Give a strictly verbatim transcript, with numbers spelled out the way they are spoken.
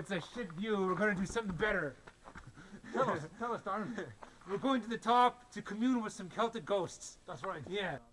That's a shit view. We're gonna do something better. Tell us, tell us, Darren. We're going to the top to commune with some Celtic ghosts. That's right. Yeah.